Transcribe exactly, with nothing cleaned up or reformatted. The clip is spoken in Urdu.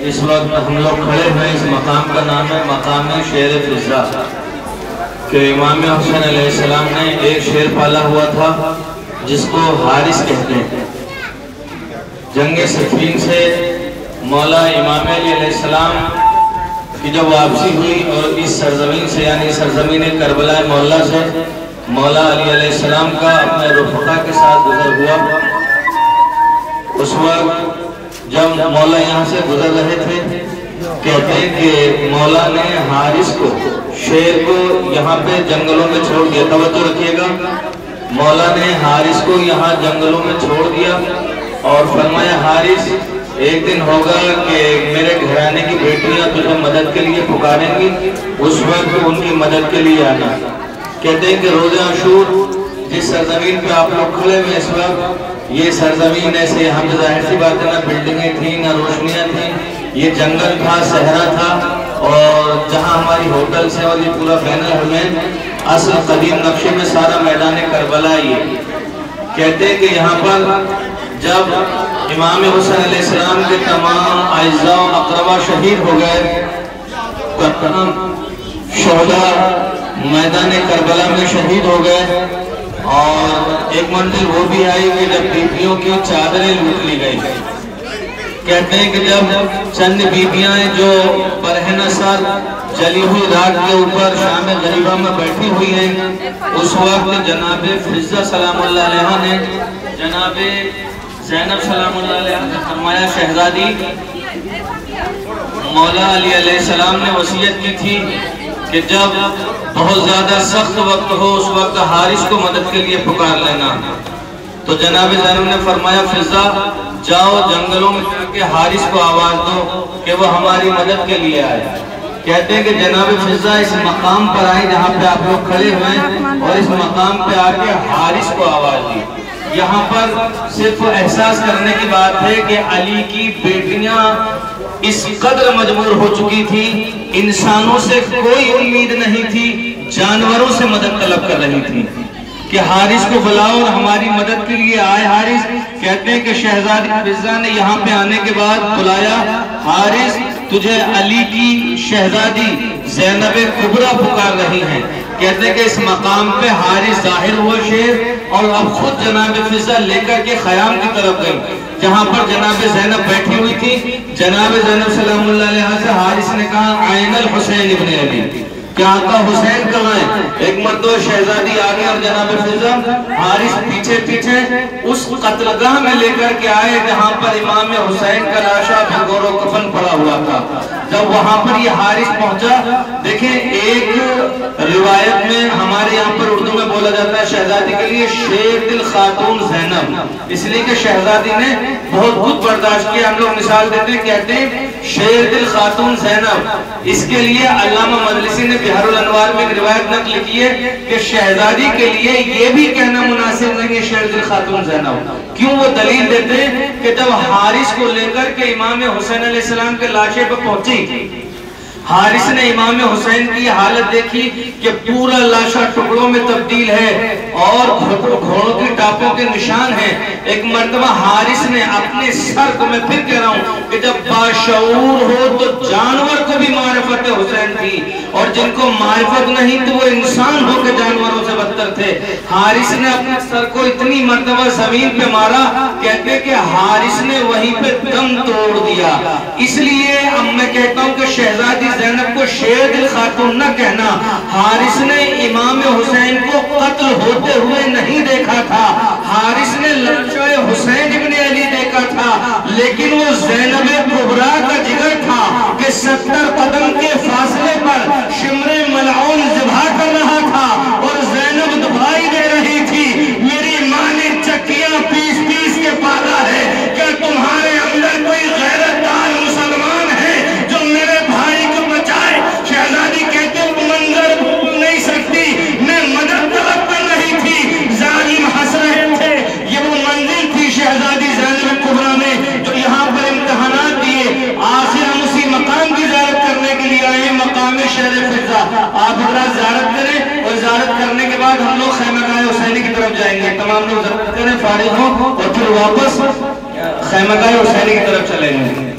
اس وقت ہم لوگ کھڑے ہوئے، اس مقام کا نام ہے مقام شیر فضا، کہ امام حسین علیہ السلام نے ایک شیر پالا ہوا تھا جس کو حارث کہتے ہیں۔ جنگ صفین سے مولا امام علی علیہ السلام کی جب واپسی ہوئی اور اس سرزمین سے یعنی سرزمین کربلا مولا سے مولا علی علیہ السلام کا اپنے رفقا کے ساتھ گزر ہوا، اس وقت جب مولا یہاں سے گزر رہے تھے کہتے ہیں کہ مولا نے حارث کو، شیر کو یہاں پہ جنگلوں میں چھوڑ دیا۔ توجہ رکھیے گا، مولا نے حارث کو یہاں جنگلوں میں چھوڑ دیا اور فرمایا حارث ایک دن ہوگا کہ میرے گھرانے کی بیٹیاں تجھے مدد کے لیے پکاریں گی، اس وقت ان کی مدد کے لیے آنا۔ کہتے ہیں کہ روز عاشور جس سرزمین پہ آپ لوگ کھڑے ہوئے اس وقت، یہ سرزمین ایسے یہاں پہ ظاہر سی بات ہے نہ بلڈنگیں تھیں نہ روشنیاں تھیں، یہ جنگل تھا، صحرا تھا، اور جہاں ہماری ہوٹلز ہیں اور یہ پورا بین الحرمین اصل قدیم نقشے میں سارا میدان کربلا ہی ہے۔ کہتے ہیں کہ یہاں پر جب امام حسین علیہ السلام کے تمام اعزاء و اقربا شہید ہو گئے، تمام شہداء میدان کربلا میں شہید ہو گئے، اور ایک منزل وہ بھی آئی کہ جب بیبیوں کی چادریں لوٹ لی گئی۔ کہتے ہیں کہ جب چند بیبیاں جو برہنہ سر جلی ہوئی رات کے اوپر شام غریبہ میں بیٹھی ہوئی ہیں، اس وقت جناب فزہ سلام اللہ علیہ نے جناب زینب سلام اللہ علیہ نے فرمایا شہزادی مولا علی علیہ السلام نے وصیت کی تھی کہ جب بہت زیادہ سخت وقت ہو اس وقت حارث کو مدد کے لیے پکار لینا۔ تو جناب زینب نے فرمایا فضا جاؤ جنگلوں میں جا کے حارث کو آواز دو کہ وہ ہماری مدد کے لیے آئے۔ کہتے ہیں کہ جناب فضا اس مقام پر آئی جہاں پہ آپ لوگ کھڑے ہوئے اور اس مقام پہ آ کے حارث کو آواز دی۔ یہاں پر صرف احساس کرنے کی بات ہے کہ علی کی بیٹیاں اس قدر مجبور ہو چکی تھی، انسانوں سے کوئی امید نہیں تھی، جانوروں سے مدد طلب کر رہی تھی کہ حارث کو بلاؤ اور ہماری مدد کے لیے آئے حارث۔ کہتے ہیں کہ شہزادی فضہ نے یہاں پہ آنے کے بعد بلایا حارث تجھے علی کی شہزادی زینب کبریٰ پکار رہی ہیں۔ کہتے ہیں کہ اس مقام پہ حارث ظاہر ہوا شیر اور اب خود جناب فضہ لے کر کے خیام کی طرف گئی جہاں پر جناب زینب بیٹھی ہوئی تھی۔ جناب زینب سلام اللہ علیہ سے حارث نے کہا عین الحسین ابن علی، کہ آقا حسین کہاں ہے؟ ایک مرتبہ شہزادی آگے اور جناب فضہ حارث پیچھے پیچھے اس قتلگاہ میں لے کر کے آئے جہاں پر امام حسین کا لاشا بھگور و کفن پڑا ہوا تھا۔ جب وہاں پر یہ حارث پہنچا، دیکھیں ایک روایت میں ہمارے یہاں پر اردو میں بولا جاتا ہے شہزادی کے لیے شیر دل خاتون زینب، اس لیے کہ شہزادی نے بہت کچھ برداشت کیا۔ ہم لوگ مثال دیتے ہیں کہتے ہیں شیر دل خاتون زینب، اس کے لیے علامہ مجلسی نے بہار الانوار میں ایک روایت نقل کی ہے کہ شہزادی کے لیے یہ بھی کہنا مناسب نہیں ہے شیر دل خاتون زینب۔ کیوں؟ وہ دلیل دیتے ہیں کہ جب حارث کو لے کر کے امام حسین علیہ السلام کے لاشے پہ پہنچی، حارث نے امام حسین کی حالت دیکھی کہ پورا لاشا ٹکڑوں میں تبدیل ہے اور گھوڑوں کی ٹاپوں کے نشان ہیں۔ ایک مرتبہ حارث نے اپنے سر کو، میں پھر کہہ رہا ہوں کہ جب باشعور ہو تو جانور کو بھی معرفت حسین تھی، اور جن کو معرفت نہیں تو وہ انسان ہو کے جانوروں سے بدتر تھے۔ حارث نے اپنے سر کو اتنی مرتبہ زمین پہ مارا، کہتے کہ حارث نے وہیں پہ دم توڑ دیا۔ اس لیے اب میں کہتا ہوں کہ شہزادی زینب کو شیر دل خاتون نہ کہنا، حارث نے امام حسین کو قتل ہوتے ہوئے نہیں دیکھا تھا، حارث نے لاشا حسین ابن علی دیکھا تھا، لیکن وہ زینب کبریٰ کا جگر تھا کہ ستر قدم کے فاصلے پر شمر ملعون ذبح کر رہا تھا اور زینب دبائی دے رہی تھی میری ماں نے چکیاں پیس پیس کے پالا ہے، کیا تمہارے اندر کوئی غیرت دار مسلمان ہے جو میرے بھائی کو بچائے؟ شہزادی کہتے وہ منظر بھول نہیں سکتی، میں مدد طلب کر رہی تھی، ظالم ہنس رہے تھے۔ یہ وہ منزل تھی شہزادی زینب کبریٰ نے جو یہاں پر امتحانات دیے، آخر ہم اسی مقام کی زیارت کرنے کے لیے آئے، مقام شیر فضا۔ آپ حضرات زیارت کریں اور زیارت کرنے کے بعد ہم لوگ خیمگاہ حسینی کی طرف جائیں گے، تمام لوگ زیارت کریں فارغ ہوں اور پھر واپس خیمگاہ حسینی کی طرف چلیں گے۔